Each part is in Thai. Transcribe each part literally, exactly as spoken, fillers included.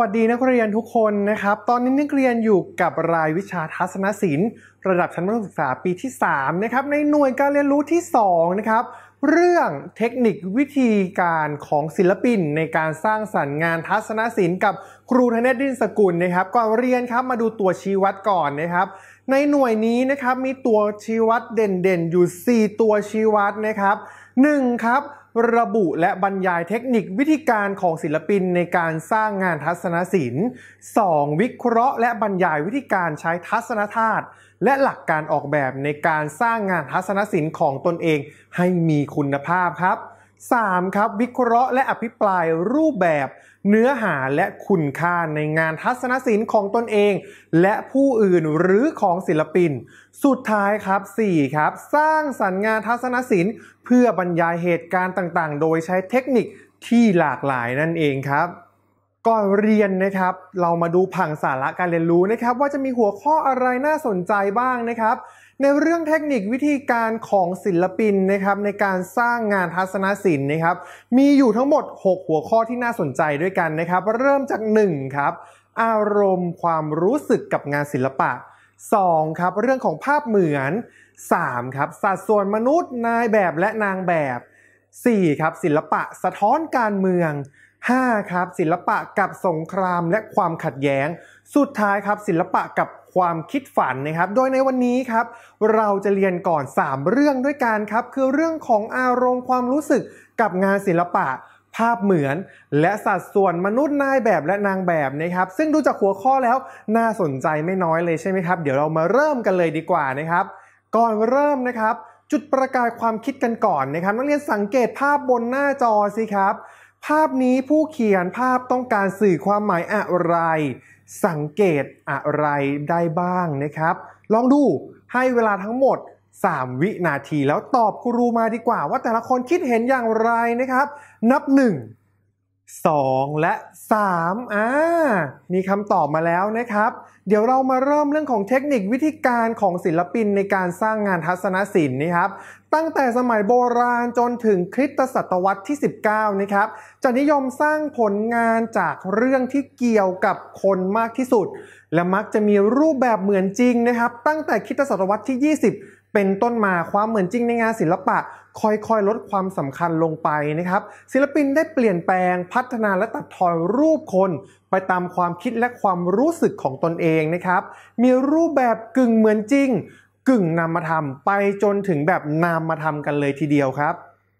วัสดีนักเรียนทุกคนนะครับตอนนี้นักเรียนอยู่กับรายวิชาทัศนศิลป์ระดับชั้นมัธยมศึกษาปีที่สามนะครับในหน่วยการเรียนรู้ที่สองนะครับเรื่องเทคนิควิธีการของศิลปินในการสร้างสรรค์งานทัศนศิลป์กับครูธเนศ ดินสกุลนะครับก่อนเรียนครับมาดูตัวชี้วัดก่อนนะครับในหน่วยนี้นะครับมีตัวชี้วัดเด่นๆอยู่สี่ตัวชี้วัดนะครับหนึ่งครับระบุและบรรยายเทคนิควิธีการของศิลปินในการสร้างงานทัศนศิลป์ สอง วิเคราะห์และบรรยายวิธีการใช้ทัศนธาตุและหลักการออกแบบในการสร้างงานทัศนศิลป์ของตนเองให้มีคุณภาพครับ สาม ครับวิเคราะห์และอภิปรายรูปแบบเนื้อหาและคุณค่าในงานทัศนศิลป์ของตนเองและผู้อื่นหรือของศิลปินสุดท้ายครับ สี่ ครับสร้างสรรค์งานทัศนศิลป์เพื่อบรรยายเหตุการณ์ต่างๆโดยใช้เทคนิคที่หลากหลายนั่นเองครับก่อนเรียนนะครับเรามาดูผังสาระการเรียนรู้นะครับว่าจะมีหัวข้ออะไรน่าสนใจบ้างนะครับในเรื่องเทคนิควิธีการของศิลปินนะครับในการสร้างงานทัศนศิลป์นะครับมีอยู่ทั้งหมดหกหัวข้อที่น่าสนใจด้วยกันนะครับเริ่มจากหนึ่งครับอารมณ์ความรู้สึกกับงานศิลปะสองครับเรื่องของภาพเหมือนสามครับสัดส่วนมนุษย์นายแบบและนางแบบสี่ครับศิลปะสะท้อนการเมืองห้าครับศิลปะกับสงครามและความขัดแย้งสุดท้ายครับศิลปะกับความคิดฝันนะครับโดยในวันนี้ครับเราจะเรียนก่อนสามเรื่องด้วยกันครับคือเรื่องของอารมณ์ความรู้สึกกับงานศิลปะภาพเหมือนและสัดส่วนมนุษย์นายแบบและนางแบบนะครับซึ่งดูจากหัวข้อแล้วน่าสนใจไม่น้อยเลยใช่ไหมครับเดี๋ยวเรามาเริ่มกันเลยดีกว่านะครับก่อนเริ่มนะครับจุดประกายความคิดกันก่อนนะครับนักเรียนสังเกตภาพบนหน้าจอสิครับภาพนี้ผู้เขียนภาพต้องการสื่อความหมายอะไรสังเกตอะไรได้บ้างนะครับลองดูให้เวลาทั้งหมดสามวินาทีแล้วตอบครูมาดีกว่าว่าแต่ละคนคิดเห็นอย่างไรนะครับนับหนึ่ง สองและสามอ่ามีคำตอบมาแล้วนะครับเดี๋ยวเรามาเริ่มเรื่องของเทคนิควิธีการของศิลปินในการสร้างงานทัศนศิลป์นะครับตั้งแต่สมัยโบราณจนถึงคริสตศตวรรษที่สิบเก้านะครับจะนิยมสร้างผลงานจากเรื่องที่เกี่ยวกับคนมากที่สุดและมักจะมีรูปแบบเหมือนจริงนะครับตั้งแต่คริสตศตวรรษที่ยี่สิบเป็นต้นมาความเหมือนจริงในงานศิลปะค่อยๆลดความสำคัญลงไปนะครับศิลปินได้เปลี่ยนแปลงพัฒนาและตัดทอนรูปคนไปตามความคิดและความรู้สึกของตนเองนะครับมีรูปแบบกึ่งเหมือนจริงกึ่งนามธรรมไปจนถึงแบบนามธรรมกันเลยทีเดียวครับ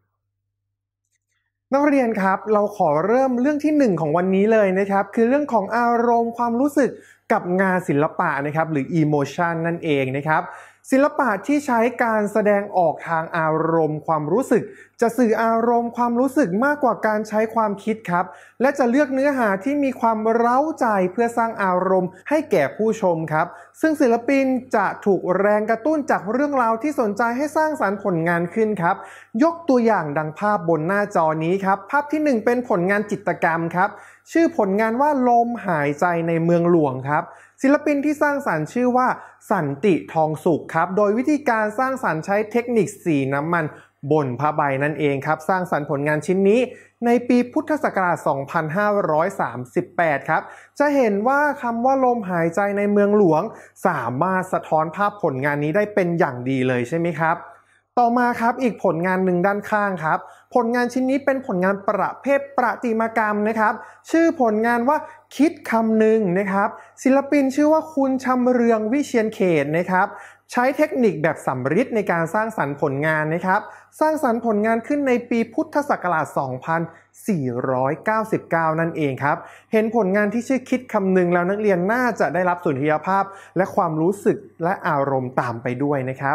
นักเรียนครับเราขอเริ่มเรื่องที่หนึ่งของวันนี้เลยนะครับคือเรื่องของอารมณ์ความรู้สึกกับงานศิลปะนะครับหรือ emotion นั่นเองนะครับศิลปะที่ใช้การแสดงออกทางอารมณ์ความรู้สึกจะสื่ออารมณ์ความรู้สึกมากกว่าการใช้ความคิดครับและจะเลือกเนื้อหาที่มีความเร้าใจเพื่อสร้างอารมณ์ให้แก่ผู้ชมครับซึ่งศิลปินจะถูกแรงกระตุ้นจากเรื่องราวที่สนใจให้สร้างสรรค์ผลงานขึ้นครับยกตัวอย่างดังภาพบนหน้าจอนี้ครับภาพที่หนึ่งเป็นผลงานจิตรกรรมครับชื่อผลงานว่าลมหายใจในเมืองหลวงครับศิลปินที่สร้างสรรค์ชื่อว่าสันติทองสุขครับโดยวิธีการสร้างสรรค์ใช้เทคนิคสีน้ำมันบนผ้าใบนั่นเองครับสร้างสรรค์ผลงานชิ้นนี้ในปีพุทธศักราช สองพันห้าร้อยสามสิบแปด ครับจะเห็นว่าคำว่าลมหายใจในเมืองหลวงสามารถสะท้อนภาพผลงานนี้ได้เป็นอย่างดีเลยใช่ไหมครับต่อมาครับอีกผลงานหนึ่งด้านข้างครับผลงานชิ้นนี้เป็นผลงานประเภทประติมากรรมนะครับชื่อผลงานว่าคิดคำหนึ่งนะครับศิลปินชื่อว่าคุณชำเรืองวิเชียรเขตนะครับใช้เทคนิคแบบสำริดในการสร้างสรรค์ผลงานนะครับสร้างสรรค์ผลงานขึ้นในปีพุทธศักราช สองพันสี่ร้อยเก้าสิบเก้า นั่นเองครับเห็นผลงานที่ชื่อคิดคำหนึ่งแล้วนักเรียนน่าจะได้รับสุนทรียภาพและความรู้สึกและอารมณ์ตามไปด้วยนะครับ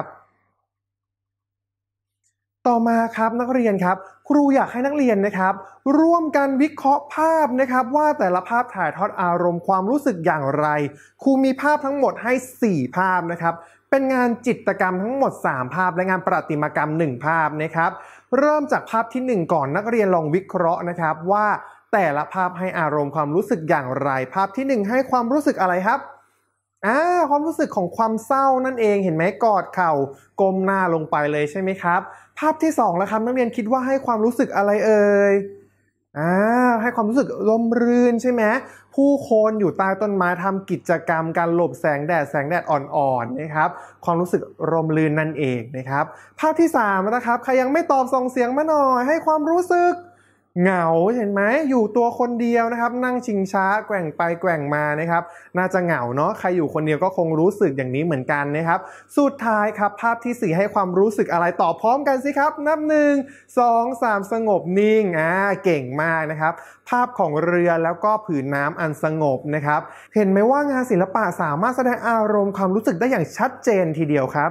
ต่อมาครับนักเรียนครับครูอยากให้นักเรียนนะครับร่วมกันวิเคราะห์ภาพนะครับว่าแต่ละภาพถ่ายทอดอารมณ์ความรู้สึกอย่างไรครูมีภาพทั้งหมดให้สี่ภาพนะครับเป็นงานจิตรกรรมทั้งหมดสามภาพและงานประติมากรรมหนึ่งภาพนะครับเริ่มจากภาพที่หนึ่งก่อนนักเรียนลองวิเคราะห์นะครับว่าแต่ละภาพให้อารมณ์ความรู้สึกอย่างไรภาพที่หนึ่งให้ความรู้สึกอะไรครับอ่าความรู้สึกของความเศร้านั่นเองเห็นไหมกอดเข่าก้มหน้าลงไปเลยใช่ไหมครับภาพที่สองแล้วครับนักเรียนคิดว่าให้ความรู้สึกอะไรเอ่ยอ่าให้ความรู้สึกร่มรื่นใช่ไหมผู้คนอยู่ใต้ต้นไม้ทำกิจกรรมการหลบแสงแดดแสงแดดอ่อนๆนะครับความรู้สึกร่มรื่นนั่นเองนะครับภาพที่สามนะครับใครยังไม่ตอบส่งเสียงมาหน่อยให้ความรู้สึกเหงาเห็นไหมอยู่ตัวคนเดียวนะครับนั่งชิงช้าแกว่งไปแกว่งมานะครับน่าจะเหงาเนาะใครอยู่คนเดียวก็คงรู้สึกอย่างนี้เหมือนกันนะครับสุดท้ายครับภาพที่สี่ให้ความรู้สึกอะไรตอบพร้อมกันสิครับนับหนึ่งสองสามสงบนิ่งอ่าเก่งมากนะครับภาพของเรือแล้วก็ผืนน้ำอันสงบนะครับเห็นไหมว่างานศิลปะสามารถแสดงอารมณ์ความรู้สึกได้อย่างชัดเจนทีเดียวครับ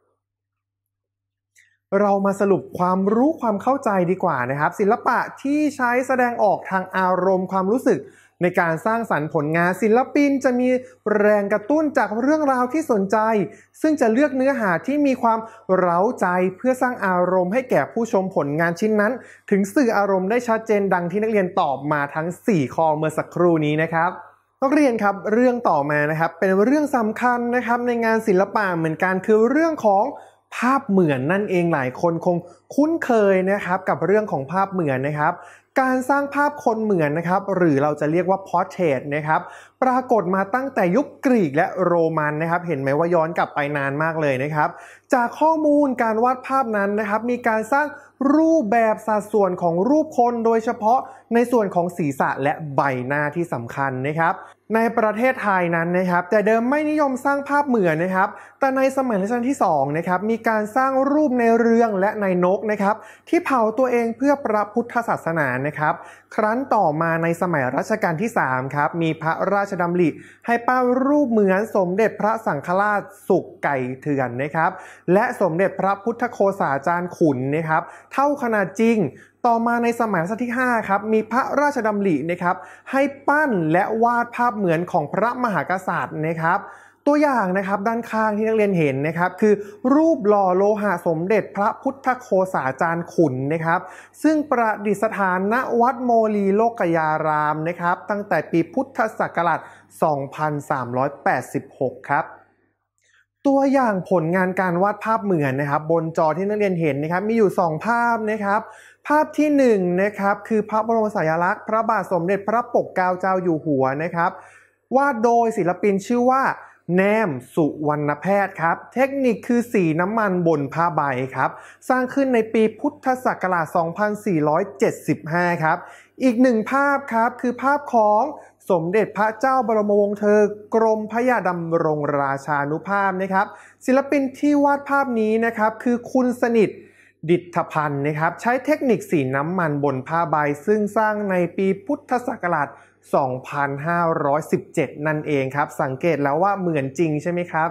เรามาสรุปความรู้ความเข้าใจดีกว่านะครับศิลปะที่ใช้แสดงออกทางอารมณ์ความรู้สึกในการสร้างสรรค์ผลงานศิลปินจะมีแรงกระตุ้นจากเรื่องราวที่สนใจซึ่งจะเลือกเนื้อหาที่มีความเร้าใจเพื่อสร้างอารมณ์ให้แก่ผู้ชมผลงานชิ้นนั้นถึงสื่ออารมณ์ได้ชัดเจนดังที่นักเรียนตอบมาทั้งสี่ข้อเมื่อสักครู่นี้นะครับนักเรียนครับเรื่องต่อมานะครับเป็นเรื่องสำคัญนะครับในงานศิลปะเหมือนกันคือเรื่องของภาพเหมือนนั่นเองหลายคนคงคุ้นเคยนะครับกับเรื่องของภาพเหมือนนะครับการสร้างภาพคนเหมือนนะครับหรือเราจะเรียกว่า portrait นะครับปรากฏมาตั้งแต่ยุคกรีกและโรมันนะครับเห็นไหมว่าย้อนกลับไปนานมากเลยนะครับจากข้อมูลการวาดภาพนั้นนะครับมีการสร้างรูปแบบสัดส่วนของรูปคนโดยเฉพาะในส่วนของศีรษะและใบหน้าที่สำคัญนะครับในประเทศไทยนั้นนะครับแต่เดิมไม่นิยมสร้างภาพเหมือนนะครับแต่ในสมัยรัชกาลที่สองนะครับมีการสร้างรูปในเรืองและในนกนะครับที่เผาตัวเองเพื่อพระพุทธศาสนานะครับครั้นต่อมาในสมัยรัชกาลที่สามครับมีพระราชดำริให้ปั้นรูปเหมือนสมเด็จพระสังฆราชสุกไก่เถื่อนนะครับและสมเด็จพระพุทธโฆษาจารย์ขุนนะครับเท่าขนาดจริงต่อมาในสมัยรัชกาลที่ห้าครับมีพระราชดำรินะครับให้ปั้นและวาดภาพเหมือนของพระมหากษัตริย์นะครับตัวอย่างนะครับด้านข้างที่นักเรียนเห็นนะครับคือรูปหล่อโลหะสมเด็จพระพุทธโฆษาจารย์ขุนนะครับซึ่งประดิษฐานณวัดโมลีโลกยารามนะครับตั้งแต่ปีพุทธศักราชสองพันสามร้อยแปดสิบหกครับตัวอย่างผลงานการวาดภาพเหมือนนะครับบนจอที่นักเรียนเห็นนะครับมีอยู่สองภาพนะครับภาพที่หนึ่งนะครับคือพระบรมฉายาลักษณ์พระบาทสมเด็จพระปกเกล้าเจ้าอยู่หัวนะครับวาดโดยศิลปินชื่อว่าแนมสุวรรณแพทย์ครับเทคนิคคือสีน้ำมันบนผ้าใบครับสร้างขึ้นในปีพุทธศักราชสองพันสี่ร้อยเจ็ดสิบห้าครับอีกหนึ่งภาพครับคือภาพของสมเด็จพระเจ้าบรมวงศ์เธอกรมพระยาดำรงราชานุภาพนะครับศิลปินที่วาดภาพนี้นะครับคือคุณสนิทดิษฐพันธ์นะครับใช้เทคนิคสีน้ำมันบนผ้าใบซึ่งสร้างในปีพุทธศักราชสองพันห้าร้อยสิบเจ็ดนั่นเองครับสังเกตแล้วว่าเหมือนจริงใช่ไหมครับ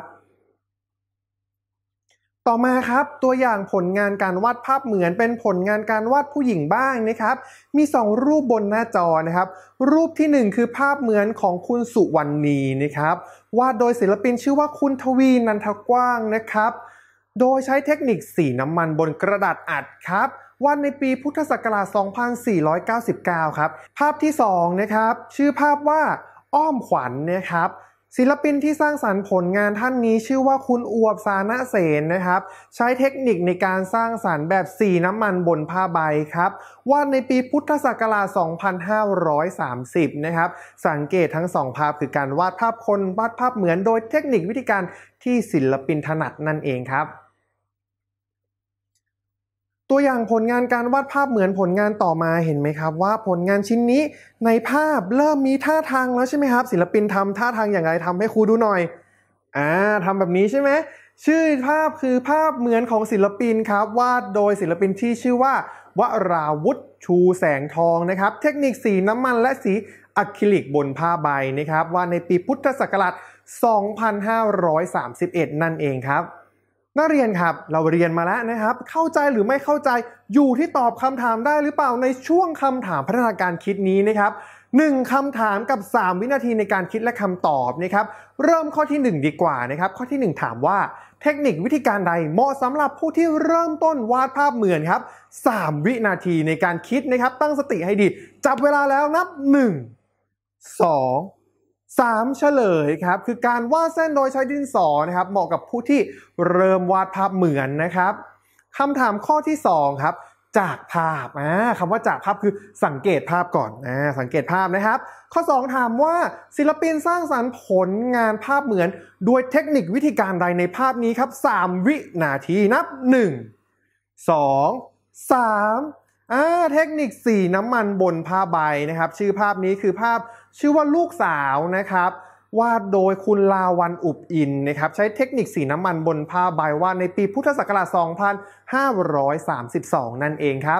ต่อมาครับตัวอย่างผลงานการวาดภาพเหมือนเป็นผลงานการวาดผู้หญิงบ้างนะครับมีสองรูปบนหน้าจอนะครับรูปที่หนึ่งคือภาพเหมือนของคุณสุวรรณีนะครับวาดโดยศิลปินชื่อว่าคุณทวีนันทกว้างนะครับโดยใช้เทคนิคสีน้ำมันบนกระดาษอัดครับวาดในปีพุทธศักราชสองพันสี่ร้อยเก้าสิบเก้าครับภาพที่สองนะครับชื่อภาพว่าอ้อมขวัญ นะครับศิลปินที่สร้างสรรค์ผลงานท่านนี้ชื่อว่าคุณอวบสานะเสนนะครับใช้เทคนิคในการสร้างสรรค์แบบสีน้ำมันบนผ้าใบครับวาดในปีพุทธศักราชสองพันห้าร้อยสามสิบนะครับสังเกตทั้งสองภาพคือการวาดภาพคนวาดภาพเหมือนโดยเทคนิควิธีการที่ศิลปินถนัดนั่นเองครับตัวอย่างผลงานการวาดภาพเหมือนผลงานต่อมาเห็นไหมครับว่าผลงานชิ้นนี้ในภาพเริ่มมีท่าทางแล้วใช่ไหมครับศิลปินทำท่าทางอย่างไรทำให้ครูดูหน่อยอ่าทำแบบนี้ใช่ไหมชื่อภาพคือภาพเหมือนของศิลปินครับวาดโดยศิลปินที่ชื่อว่าวราวุธชูแสงทองนะครับเทคนิคสีน้ำมันและสีอะคริลิกบนผ้าใบนะครับวาดในปีพุทธศักราชสองพันห้าร้อยสามสิบเอ็ดนั่นเองครับนักเรียนครับเราเรียนมาแล้วนะครับเข้าใจหรือไม่เข้าใจอยู่ที่ตอบคำถามได้หรือเปล่าในช่วงคำถามพัฒนาการคิดนี้นะครับหนึ่งคำถามกับสามวินาทีในการคิดและคำตอบนะครับเริ่มข้อที่หนึ่งดีกว่านะครับข้อที่หนึ่งถามว่าเทคนิควิธีการใดเหมาะสำหรับผู้ที่เริ่มต้นวาดภาพเหมือนครับสามวินาทีในการคิดนะครับตั้งสติให้ดีจับเวลาแล้วนับหนึ่ง สองสามเฉลยครับคือการวาดเส้นโดยใช้ดินสอนะครับเหมาะกับผู้ที่เริ่มวาดภาพเหมือนนะครับคำถามข้อที่สองครับจากภาพอ่าคำว่าจากภาพคือสังเกตภาพก่อนอ่าสังเกตภาพนะครับข้อสองถามว่าศิลปินสร้างสรรค์ผลงานภาพเหมือนโดยเทคนิควิธีการใดในภาพนี้ครับสามวินาทีนับหนึ่ง สอง สามอ่าเทคนิคสีน้ำมันบนผ้าใบนะครับชื่อภาพนี้คือภาพชื่อว่าลูกสาวนะครับวาดโดยคุณลาวันอุบอินนะครับใช้เทคนิคสีน้ำมันบนผ้าใบวาดในปีพุทธศักราช สองพันห้าร้อยสามสิบสอง นั่นเองครับ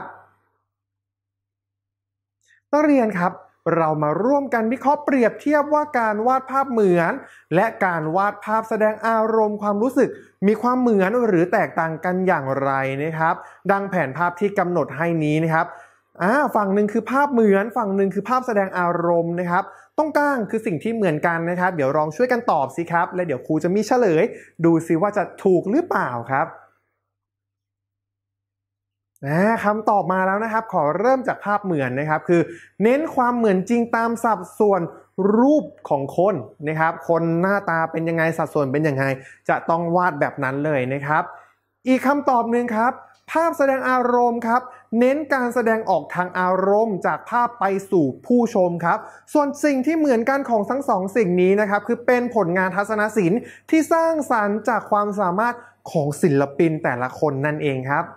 นักเรียนครับเรามาร่วมกันวิเคราะห์เปรียบเทียบว่าการวาดภาพเหมือนและการวาดภาพแสดงอารมณ์ความรู้สึกมีความเหมือนหรือแตกต่างกันอย่างไรนะครับดังแผนภาพที่กำหนดให้นี้นะครับอ่าฝั่งหนึ่งคือภาพเหมือนฝั่งหนึ่งคือภาพแสดงอารมณ์นะครับตรงกลางคือสิ่งที่เหมือนกันนะครับเดี๋ยวลองช่วยกันตอบสิครับและเดี๋ยวครูจะมีเฉลยดูซิว่าจะถูกหรือเปล่าครับคำตอบมาแล้วนะครับขอเริ่มจากภาพเหมือนนะครับคือเน้นความเหมือนจริงตามสัดส่วนรูปของคนนะครับคนหน้าตาเป็นยังไงสัดส่วนเป็นยังไงจะต้องวาดแบบนั้นเลยนะครับอีกคำตอบหนึ่งครับภาพแสดงอารมณ์ครับเน้นการแสดงออกทางอารมณ์จากภาพไปสู่ผู้ชมครับส่วนสิ่งที่เหมือนกันของทั้งสองสิ่งนี้นะครับคือเป็นผลงานทัศนศิลป์ที่สร้างสรรค์จากความสามารถของศิลปินแต่ละคนนั่นเองครับ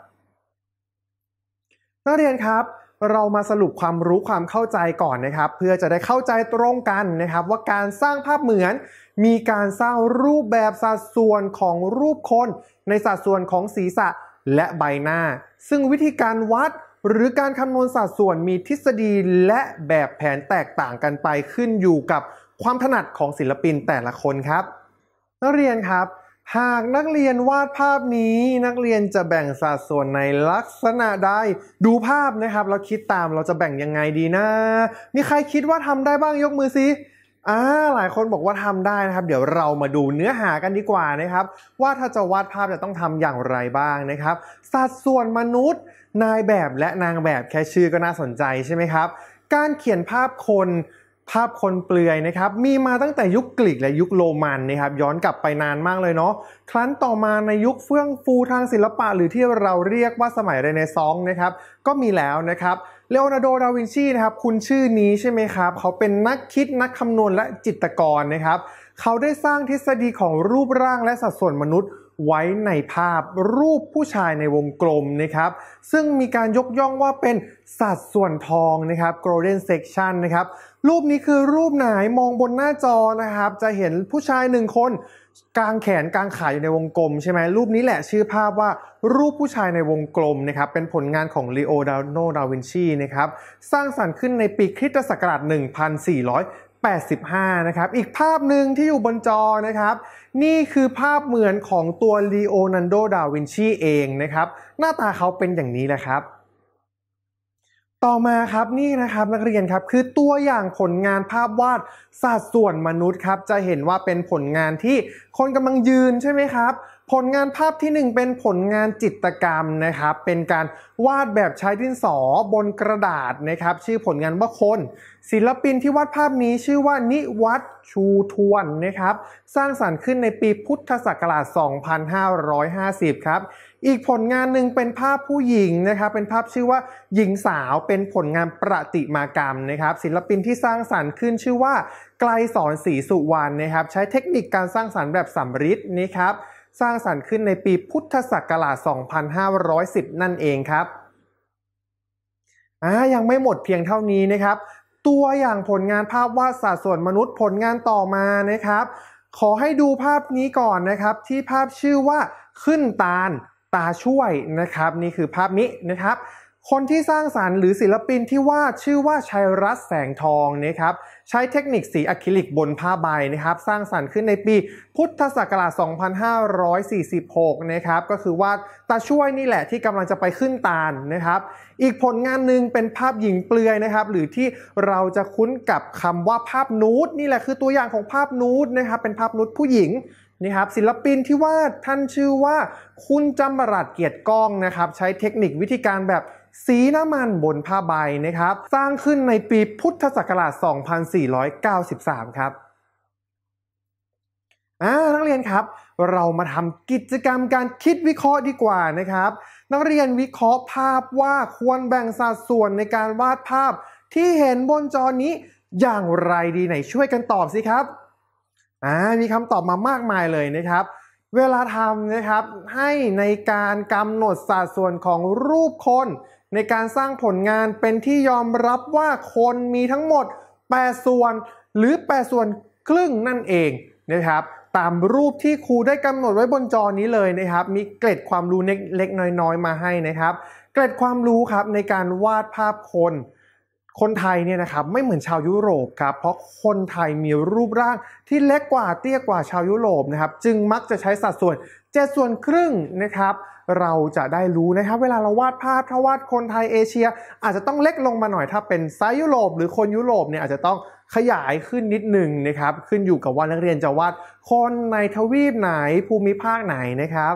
นักเรียนครับเรามาสรุปความรู้ความเข้าใจก่อนนะครับเพื่อจะได้เข้าใจตรงกันนะครับว่าการสร้างภาพเหมือนมีการสร้างรูปแบบสัดส่วนของรูปคนในสัดส่วนของศีรษะและใบหน้าซึ่งวิธีการวัดหรือการคำนวณสัดส่วนมีทฤษฎีและแบบแผนแตกต่างกันไปขึ้นอยู่กับความถนัดของศิลปินแต่ละคนครับนักเรียนครับหากนักเรียนวาดภาพนี้นักเรียนจะแบ่งสัดส่วนในลักษณะใดดูภาพนะครับเราคิดตามเราจะแบ่งยังไงดีนะมีใครคิดว่าทำได้บ้างยกมือสิอ่าหลายคนบอกว่าทำได้นะครับเดี๋ยวเรามาดูเนื้อหากันดีกว่านะครับว่าถ้าจะวาดภาพจะต้องทำอย่างไรบ้างนะครับสัดส่วนมนุษย์นายแบบและนางแบบแค่ชื่อก็น่าสนใจใช่ไหมครับการเขียนภาพคนภาพคนเปลือยนะครับมีมาตั้งแต่ยุคกรีกและยุคโรมันนะครับย้อนกลับไปนานมากเลยเนาะครั้นต่อมาในยุคเฟื่องฟูทางศิลปะหรือที่เราเรียกว่าสมัยเรเนซองส์นะครับก็มีแล้วนะครับเลโอนาร์โด ดาวินชีนะครับคุณชื่อนี้ใช่ไหมครับเขาเป็นนักคิดนักคำนวณและจิตรกรนะครับเขาได้สร้างทฤษฎีของรูปร่างและสัดส่วนมนุษย์ไว้ในภาพรูปผู้ชายในวงกลมนะครับซึ่งมีการยกย่องว่าเป็นสัดส่วนทองนะครับ golden section นะครับรูปนี้คือรูปไหนมองบนหน้าจอนะครับจะเห็นผู้ชายหนึ่งคนกางแขนกางขาอยู่ในวงกลมใช่ไหมรูปนี้แหละชื่อภาพว่ารูปผู้ชายในวงกลมนะครับเป็นผลงานของลีโอนาร์โด ดาวินชีนะครับสร้างสรรค์ขึ้นในปีคริสตศักราชหนึ่งพันสี่ร้อยแปดสิบห้านะครับอีกภาพหนึ่งที่อยู่บนจอนะครับนี่คือภาพเหมือนของตัวลีโอนาร์โด ดาวินชีเองนะครับหน้าตาเขาเป็นอย่างนี้แหละครับต่อมาครับนี่นะครับนักเรียนครับคือตัวอย่างผลงานภาพวาดสัดส่วนมนุษย์ครับจะเห็นว่าเป็นผลงานที่คนกำลังยืนใช่ไหมครับผลงานภาพที่หนึ่งเป็นผลงานจิตรกรรมนะครับเป็นการวาดแบบใช้ดินสอบนกระดาษนะครับชื่อผลงานว่าคนศิลปินที่วาดภาพนี้ชื่อว่านิวัฒน์ชูทวนนะครับสร้างสรรค์ขึ้นในปีพุทธศักราชสองพันห้าร้อยห้าสิบครับอีกผลงานหนึ่งเป็นภาพผู้หญิงนะครับเป็นภาพชื่อว่าหญิงสาวเป็นผลงานประติมากรรมนะครับศิลปินที่สร้างสรรค์ขึ้นชื่อว่าไกลสอนศรีสุวรรณนะครับใช้เทคนิคการสร้างสรรค์แบบสำริดนะครับสร้างสรรค์ขึ้นในปีพุทธศักราชสองพันห้าร้อยสิบนั่นเองครับอ่ายังไม่หมดเพียงเท่านี้นะครับตัวอย่างผลงานภาพวาดสัดส่วนมนุษย์ผลงานต่อมานะครับขอให้ดูภาพนี้ก่อนนะครับที่ภาพชื่อว่าขึ้นตาลตาช่วยนะครับนี่คือภาพนี้นะครับคนที่สร้างสรรค์หรือศิลปินที่วาดชื่อว่าชัยรัตน์แสงทองนะครับใช้เทคนิคสีอะคริลิกบนผ้าใบนะครับสร้างสรรค์ขึ้นในปีพุทธศักราชสองพันห้าร้อยสี่สิบหกนะครับก็คือวาดตาช่วยนี่แหละที่กำลังจะไปขึ้นตาลนะครับอีกผลงานหนึ่งเป็นภาพหญิงเปลือยนะครับหรือที่เราจะคุ้นกับคำว่าภาพนูดนี่แหละคือตัวอย่างของภาพนูดนะครับเป็นภาพนูดผู้หญิงนี่ครับศิลปินที่วาดท่านชื่อว่าคุณจำรัดเกียรติก้องนะครับใช้เทคนิควิธีการแบบสีน้ำมันบนผ้าใบนะครับสร้างขึ้นในปีพุทธศักราชสองพันสี่ร้อยเก้าสิบสามครับอ่านักเรียนครับเรามาทำกิจกรรมการคิดวิเคราะห์ดีกว่านะครับนักเรียนวิเคราะห์ภาพว่าควรแบ่งสัดส่วนในการวาดภาพที่เห็นบนจอนี้อย่างไรดีไหนช่วยกันตอบสิครับอ่ามีคำตอบมามากมายเลยนะครับเวลาทำนะครับให้ในการกำหนดสัดส่วนของรูปคนในการสร้างผลงานเป็นที่ยอมรับว่าคนมีทั้งหมดแปดส่วนหรือแปดส่วนครึ่งนั่นเองนะครับตามรูปที่ครูได้กำหนดไว้บนจอนี้เลยนะครับมีเกร็ดความรู้เล็กๆน้อยๆมาให้นะครับเกร็ดความรู้ครับในการวาดภาพคนคนไทยเนี่ยนะครับไม่เหมือนชาวยุโรปครับเพราะคนไทยมีรูปร่างที่เล็กกว่าเตี้ยกว่าชาวยุโรปนะครับจึงมักจะใช้สัดส่วนเจ็ดส่วนครึ่งนะครับเราจะได้รู้นะครับเวลาเราวาดภาพถ้าวาดคนไทยเอเชียอาจจะต้องเล็กลงมาหน่อยถ้าเป็นไซส์ยุโรปหรือคนยุโรปเนี่ยอาจจะต้องขยายขึ้นนิดหนึ่งนะครับขึ้นอยู่กับว่านักเรียนจะวาดคนในทวีปไหนภูมิภาคไหนนะครับ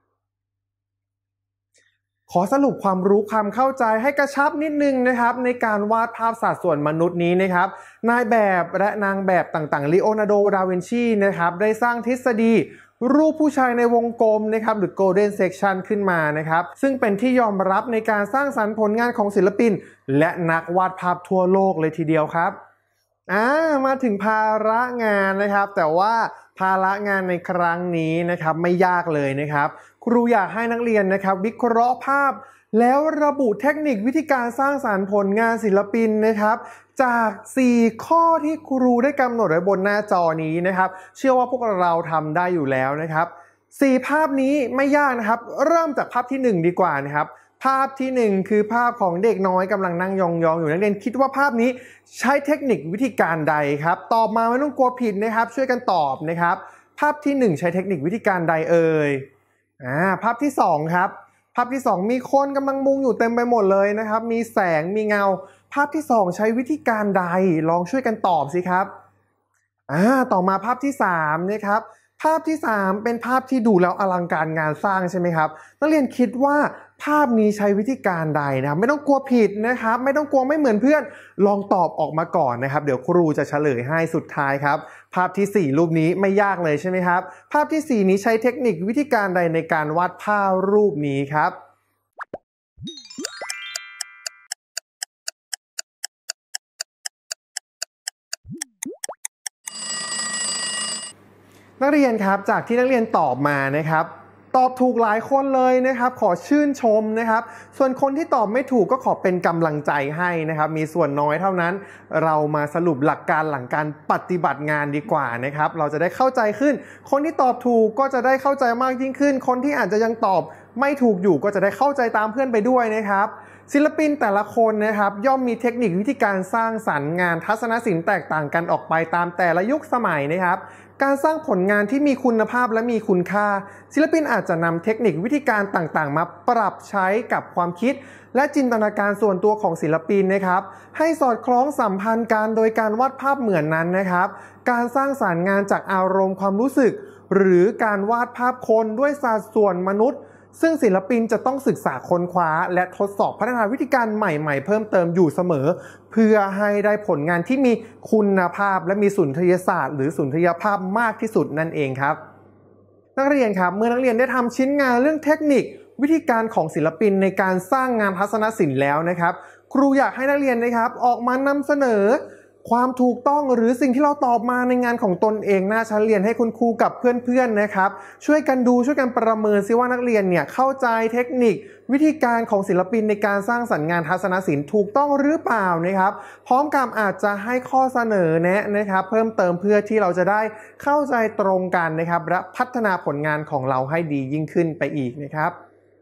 ขอสรุปความรู้ความเข้าใจให้กระชับนิดนึงนะครับในการวาดภาพสัดส่วนมนุษย์นี้นะครับนายแบบและนางแบบต่างๆลีโอนาร์โด ดาวินชีนะครับได้สร้างทฤษฎีรูปผู้ชายในวงกลมนะครับหรือ Golden Section ขึ้นมานะครับซึ่งเป็นที่ยอมรับในการสร้างสรรค์ผลงานของศิลปินและนักวาดภาพทั่วโลกเลยทีเดียวครับอ่ามาถึงภาระงานนะครับแต่ว่าภาระงานในครั้งนี้นะครับไม่ยากเลยนะครับครูอยากให้นักเรียนนะครับวิเคราะห์ภาพแล้วระบุเทคนิควิธีการสร้างสรรค์ผลงานศิลปินนะครับจากสี่ข้อที่ครูได้กำหนดไว้บนหน้าจอนี้นะครับเชื่อว่าพวกเราทำได้อยู่แล้วนะครับสี่ภาพนี้ไม่ยากนะครับเริ่มจากภาพที่หนึ่งดีกว่านะครับภาพที่หนึ่งคือภาพของเด็กน้อยกำลังนั่งยองๆอยู่นักเรียนคิดว่าภาพนี้ใช้เทคนิควิธีการใดครับตอบมาไม่ต้องกลัวผิดนะครับช่วยกันตอบนะครับภาพที่หนึ่งใช้เทคนิควิธีการใดเอ่ยอ่าภาพที่สองครับภาพที่สองมีคนกำลังมุงอยู่เต็มไปหมดเลยนะครับมีแสงมีเงาภาพที่สองใช้วิธีการใดลองช่วยกันตอบสิครับอ่าต่อมาภาพที่สามนะครับภาพที่สามเป็นภาพที่ดูแล้วอลังการงานสร้างใช่ไหมครับนักเรียนคิดว่าภาพนี้ใช้วิธีการใดนะครับไม่ต้องกลัวผิดนะครับไม่ต้องกลัวไม่เหมือนเพื่อนลองตอบออกมาก่อนนะครับเดี๋ยวครูจะเฉลยให้สุดท้ายครับภาพที่สี่รูปนี้ไม่ยากเลยใช่ไหมครับภาพที่สี่นี้ใช้เทคนิควิธีการใดในการวาดภาพรูปนี้ครับนักเรียนครับจากที่นักเรียนตอบมานะครับตอบถูกหลายคนเลยนะครับขอชื่นชมนะครับส่วนคนที่ตอบไม่ถูกก็ขอเป็นกำลังใจให้นะครับมีส่วนน้อยเท่านั้นเรามาสรุปหลักการหลังการปฏิบัติงานดีกว่านะครับเราจะได้เข้าใจขึ้นคนที่ตอบถูกก็จะได้เข้าใจมากยิ่งขึ้นคนที่อาจจะยังตอบไม่ถูกอยู่ก็จะได้เข้าใจตามเพื่อนไปด้วยนะครับศิลปินแต่ละคนนะครับย่อมมีเทคนิควิธีการสร้างสรรค์งานทัศนศิลป์แตกต่างกันออกไปตามแต่ละยุคสมัยนะครับการสร้างผลงานที่มีคุณภาพและมีคุณค่าศิลปินอาจจะนำเทคนิควิธีการต่างๆมาปรับใช้กับความคิดและจินตนาการส่วนตัวของศิลปินนะครับให้สอดคล้องสัมพันธ์กันโดยการวาดภาพเหมือนนั้นนะครับการสร้างสรรค์งานจากอารมณ์ความรู้สึกหรือการวาดภาพคนด้วยสัดส่วนมนุษย์ซึ่งศิลปินจะต้องศึกษาค้นคว้าและทดสอบพัฒนาวิธีการใหม่ๆเพิ่มเติมอยู่เสมอเพื่อให้ได้ผลงานที่มีคุณภาพและมีสุนทรียศาสตร์หรือสุนทรียภาพมากที่สุดนั่นเองครับนักเรียนครับเมื่อนักเรียนได้ทำชิ้นงานเรื่องเทคนิควิธีการของศิลปินในการสร้างงานทัศนศิลป์แล้วนะครับครูอยากให้นักเรียนนะครับออกมานำเสนอความถูกต้องหรือสิ่งที่เราตอบมาในงานของตนเองหน้าชั้นเรียนให้คุณครูกับเพื่อนๆนะครับช่วยกันดูช่วยกันประเมินซิว่านักเรียนเนี่ยเข้าใจเทคนิควิธีการของศิลปินในการสร้างสรรค์งานทัศนศิลป์ถูกต้องหรือเปล่านะครับพร้อมกับอาจจะให้ข้อเสนอแนะนะครับเพิ่มเติมเพื่อที่เราจะได้เข้าใจตรงกันนะครับและพัฒนาผลงานของเราให้ดียิ่งขึ้นไปอีกนะครับ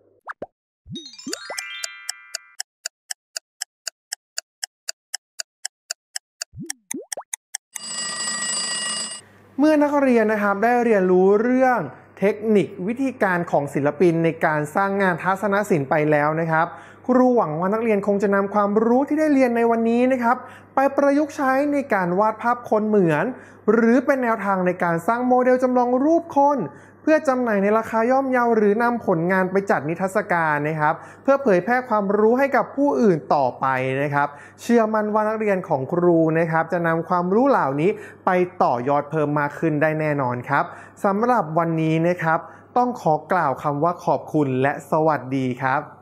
เมื่อนักเรียนนะครับได้เรียนรู้เรื่องเทคนิควิธีการของศิลปินในการสร้างงานทัศนศิลป์ไปแล้วนะครับครูหวังว่านักเรียนคงจะนำความรู้ที่ได้เรียนในวันนี้นะครับไปประยุกต์ใช้ในการวาดภาพคนเหมือนหรือเป็นแนวทางในการสร้างโมเดลจำลองรูปคนเพื่อจำหน่ายในราคาย่อมเยาหรือนำผลงานไปจัดนิทรรศการนะครับเพื่อเผยแพร่ความรู้ให้กับผู้อื่นต่อไปนะครับเชื่อมั่นว่านักเรียนของครูนะครับจะนำความรู้เหล่านี้ไปต่อยอดเพิ่มมากขึ้นได้แน่นอนครับสำหรับวันนี้นะครับต้องขอกล่าวคำว่าขอบคุณและสวัสดีครับ